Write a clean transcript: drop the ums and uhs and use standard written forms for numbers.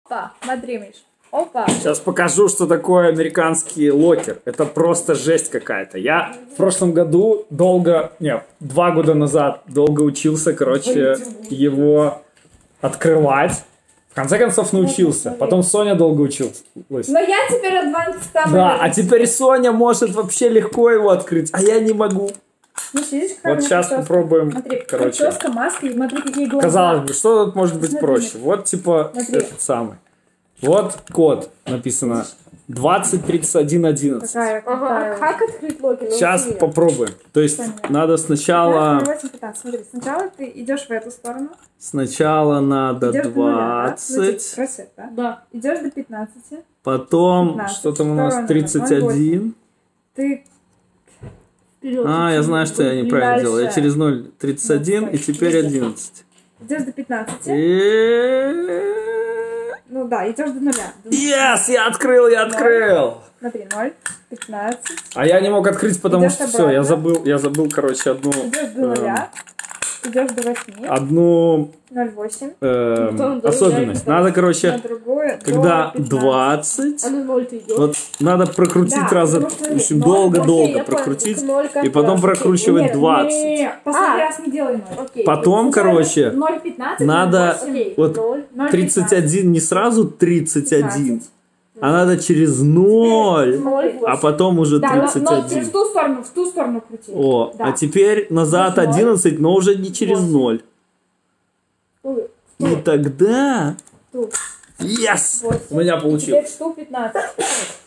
Опа, смотри, Миш. Опа. Сейчас покажу, что такое американский локер. Это просто жесть какая-то. Я в прошлом году 2 года назад долго учился, его открывать. В конце концов научился. Потом Соня долго училась. Но я теперь адванс там. Да, а теперь Соня может вообще легко его открыть, а я не могу. Миш, видишь, Вот сейчас попробуем. Смотри, прическа, маска, и смотри, какие глаза. Казалось бы, что тут может быть проще? Вот типа Смотри. этот самый. Вот код написано 203111. Ага. Как открыть логин? Сейчас попробуем. То есть надо сначала... Смотри, сначала ты идешь в эту сторону. Сначала надо Идешь до нуля, да? 20. Просек, да? Да. Идешь до 15. Потом 15, что там у нас второй 31. Ты Вперед. Я знаю, что я неправильно Дальше. делал. Я через 0 31 и теперь 11. идешь до 15. И... Ну да, идешь до нуля. Yes, я открыл! Смотри, 0, 15. А я не мог открыть, потому Идёшь что все, обратно. я забыл, короче, одну... Идешь до нуля. Идешь до 8. Одну 0,8. особенность. Надо, На короче, другое когда до 15. 20, А на 0 ты идешь? вот надо прокрутить Да, раза, потому что в общем, ноль, долго-долго окей, я прокрутить, понял, только 0 и потом как раз. прокручивать Нет, 20. не, последний раз не делай 0. Окей. Потом, короче, 0,15. надо 0,8. Окей. вот 0. 31 не сразу 31, 15. а надо через 0, 0. а потом уже Да, но в 31. ту сторону крути. О, Да. а теперь назад 11, но уже не через 0. И тогда... Ту. Yes! 8. У меня Теперь получилось. в ту 15.